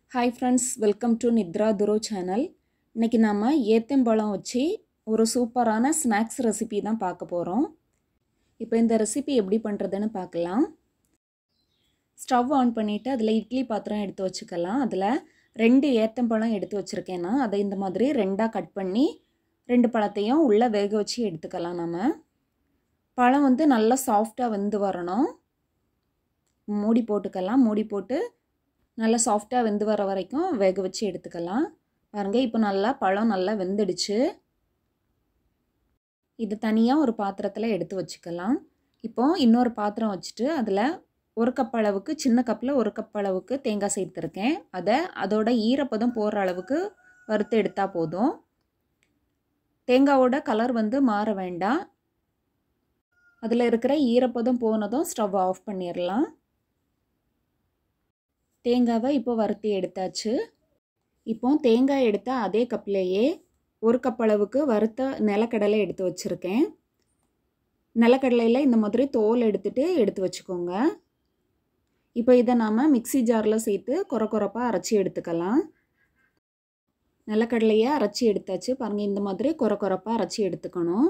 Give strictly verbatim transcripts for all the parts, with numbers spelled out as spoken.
Hi friends, welcome to Nidra Duro channel. இன்னைக்கு நாம ஏத்தம்பழம் வச்சு ஒரு சூப்பரான ஸ்நாக்ஸ் ரெசிபி தான் பார்க்க போறோம். இப்போ இந்த ரெசிபி எப்படி பண்றதுன்னு பார்க்கலாம். ஸ்டவ் ஆன் பண்ணிட்டு அதுல இட்லி பாத்திரம் எடுத்து வச்சுக்கலாம். அதுல ரெண்டு ஏத்தம்பழம் எடுத்து வச்சிருக்கேன் நான். அதை இந்த மாதிரி ரெண்டா கட் பண்ணி ரெண்டு பழத்தையும் உள்ள வேக வச்சு எடுத்துக்கலாம் நாம. பழம் வந்து நல்லா சாஃப்ட்டா வெந்து வரணும். மூடி போட்டுக்கலாம். மூடி போட்டு நல்லா சாஃப்ட்டா வெந்து வர வரைக்கும் வேக வச்சு எடுத்துக்கலாம். பாருங்க இப்போ நல்லா பழம் நல்லா வெந்துடுச்சு. இது தனியா ஒரு பாத்திரத்துல எடுத்து வச்சுக்கலாம். இப்போ இன்னொரு பாத்திரம் வச்சிட்டு அதுல ஒரு கப் அளவுக்கு சின்ன கப்ல ஒரு கப் அளவுக்கு தேங்காய் சேர்த்திருக்கேன். அத அதோட ஈரப்பதம் போற அளவுக்கு வறுத்து எடுத்தா போதும். தேங்காயோட கலர் வந்து மாற வேண்டாம். அதுல இருக்கிற ஈரப்பதம் போனதும் ஸ்டவ் ஆஃப் பண்ணிரலாம். தேங்காவை இப்போ வறுத்து எடுத்தாச்சு. இப்போ தேங்காய் எடுத்த அதே கப்லயே ஒரு கப் அளவுக்கு வறுத்த நிலக்கடலை எடுத்து வச்சிருக்கேன். நிலக்கடலையில இந்த மாதிரி தோல் எடுத்துட்டு எடுத்து வச்சுக்கோங்க. இப்போ இதை நாம மிக்ஸி ஜார்ல சேர்த்து கொர கொரப்பா அரைச்சி எடுத்துக்கலாம். நிலக்கடலையை அரைச்சி எடுத்தாச்சு. பாருங்க இந்த மாதிரி கொர கொரப்பா அரைச்சி எடுத்துக்கணும்.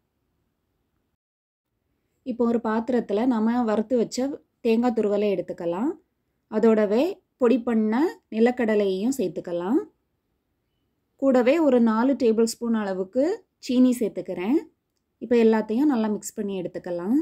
இப்போ ஒரு பாத்திரத்துல நாம வறுத்து வச்ச தேங்காய் துருவலை எடுத்துக்கலாம். அதோடவே பொடி பண்ண நிலக்கடலையையும் சேர்த்துக்கலாம். கூடவே ஒரு நாலு டேபிள் ஸ்பூன் அளவுக்கு சீனி சேர்த்துக்கிறேன். இப்போ எல்லாத்தையும் நல்லா மிக்ஸ் பண்ணி எடுத்துக்கலாம்.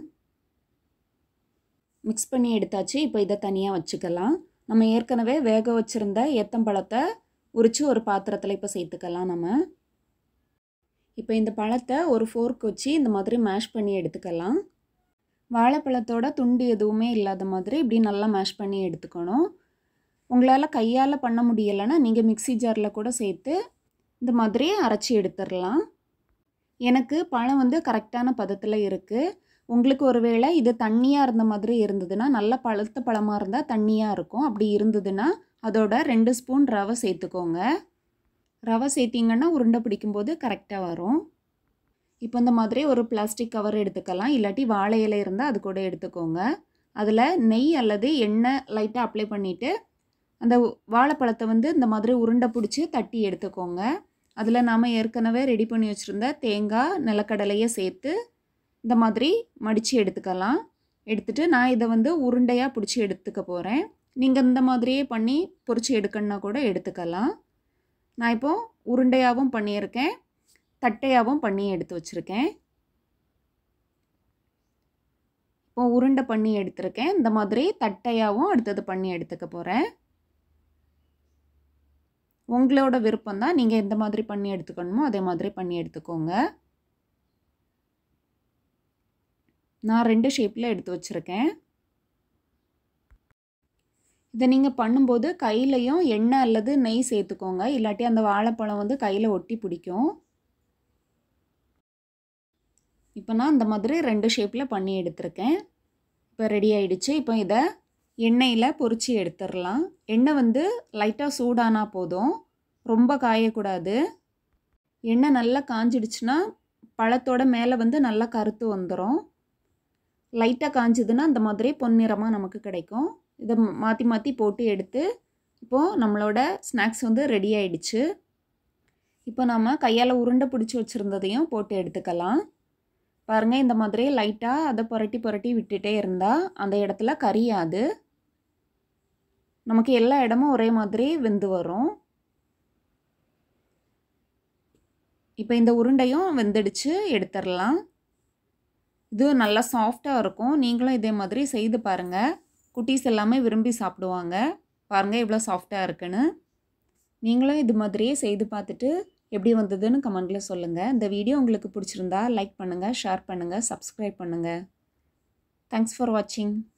மிக்ஸ் பண்ணி எடுத்தாச்சு. இப்போ இதை தனியாக வச்சுக்கலாம். நம்ம ஏற்கனவே வேக வச்சுருந்த ஏத்தம்பழத்தை உரித்து ஒரு பாத்திரத்தில் இப்போ சேர்த்துக்கலாம் நம்ம. இப்போ இந்த பழத்தை ஒரு ஃபோர்க் வச்சு இந்த மாதிரி மேஷ் பண்ணி எடுத்துக்கலாம். வாழைப்பழத்தோட துண்டு எதுவுமே இல்லாத மாதிரி இப்படி நல்லா மேஷ் பண்ணி எடுத்துக்கணும். உங்களால் கையால் பண்ண முடியலைன்னா நீங்கள் மிக்ஸி ஜாரில் கூட சேர்த்து இந்த மாதிரி அரைச்சி எடுத்துடலாம். எனக்கு பழம் வந்து கரெக்டான பதத்தில் இருக்குது. உங்களுக்கு ஒருவேளை இது தண்ணியாக இருந்த மாதிரி இருந்ததுன்னா, நல்ல பழுத்த பழமாக இருந்தால் தண்ணியாக இருக்கும். அப்படி இருந்ததுன்னா அதோட ரெண்டு ஸ்பூன் ரவை சேர்த்துக்கோங்க. ரவை சேர்த்திங்கன்னா உருண்டை பிடிக்கும்போது கரெக்டாக வரும். இப்போ இந்த மாதிரி ஒரு பிளாஸ்டிக் கவர் எடுத்துக்கலாம். இல்லாட்டி வாழை இலை இருந்தால் அது கூட எடுத்துக்கோங்க. அதில் நெய் அல்லது எண்ணெய் லைட்டாக அப்ளை பண்ணிவிட்டு அந்த வாழைப்பழத்தை வந்து இந்த மாதிரி உருண்டை பிடிச்சி தட்டி எடுத்துக்கோங்க. அதில் நாம் ஏற்கனவே ரெடி பண்ணி வச்சுருந்த தேங்காய் நிலக்கடலையை சேர்த்து இந்த மாதிரி மடித்து எடுத்துக்கலாம். எடுத்துகிட்டு நான் இதை வந்து உருண்டையாக பிடிச்சி எடுத்துக்க போகிறேன். நீங்கள் இந்த மாதிரியே பண்ணி பொரிச்சு எடுக்கணுன்னா கூட எடுத்துக்கலாம். நான் இப்போது உருண்டையாகவும் பண்ணியிருக்கேன், தட்டையாகவும் பண்ணி எடுத்து வச்சுருக்கேன். இப்போ உருண்டை பண்ணி எடுத்துருக்கேன். இந்த மாதிரி தட்டையாகவும் அடுத்தது பண்ணி எடுத்துக்க போகிறேன். உங்களோட விருப்பம் தான். நீங்கள் எந்த மாதிரி பண்ணி எடுத்துக்கணுமோ அதே மாதிரி பண்ணி எடுத்துக்கோங்க. நான் ரெண்டு ஷேப்பில் எடுத்து வச்சுருக்கேன். இதை நீங்கள் பண்ணும்போது கையிலையும் எண்ணெய் அல்லது நெய் சேர்த்துக்கோங்க. இல்லாட்டி அந்த வாழைப்பழம் வந்து கையில் ஒட்டி பிடிக்கும். இப்போ நான் இந்த மாதிரி ரெண்டு ஷேப்பில் பண்ணி எடுத்திருக்கேன். இப்போ ரெடி ஆகிடுச்சு. இப்போ இதை எண்ணெயில் பொரிச்சு எடுத்துடலாம். எண்ணெய் வந்து லைட்டாக சூடானா போதும், ரொம்ப காயக்கூடாது. எண்ணெய் நல்லா காஞ்சிடுச்சுன்னா பழத்தோட மேலே வந்து நல்லா கருத்து வந்துடும். லைட்டாக காஞ்சிதுன்னா இந்த மாதிரி பொன்னிறமாக நமக்கு கிடைக்கும். இதை மாற்றி மாற்றி போட்டு எடுத்து இப்போது நம்மளோட ஸ்நாக்ஸ் வந்து ரெடி ஆகிடுச்சு. இப்போ நம்ம கையால் உருண்டை பிடிச்சி வச்சுருந்ததையும் போட்டு எடுத்துக்கலாம். பாருங்கள் இந்த மாதிரி லைட்டாக அதை புரட்டி புரட்டி விட்டுட்டே இருந்தால் அந்த இடத்துல கரியாது. நமக்கு எல்லா இடமும் ஒரே மாதிரி வெந்து வரும். இப்போ இந்த உருண்டையும் வெந்துடுச்சு, எடுத்துடலாம். இது நல்லா சாஃப்டாக இருக்கும். நீங்களும் இதே மாதிரி செய்து பாருங்கள். குட்டீஸ் எல்லாமே விரும்பி சாப்பிடுவாங்க. பாருங்கள் இவ்வளோ சாஃப்டாக இருக்குன்னு. நீங்களும் இது மாதிரியே செய்து பார்த்துட்டு எப்படி வந்ததுன்னு கமெண்ட்டில் சொல்லுங்கள். இந்த வீடியோ உங்களுக்கு பிடிச்சிருந்தா லைக் பண்ணுங்கள், ஷேர் பண்ணுங்கள், சப்ஸ்கிரைப் பண்ணுங்கள். தேங்க்ஸ் ஃபார் வாட்சிங்.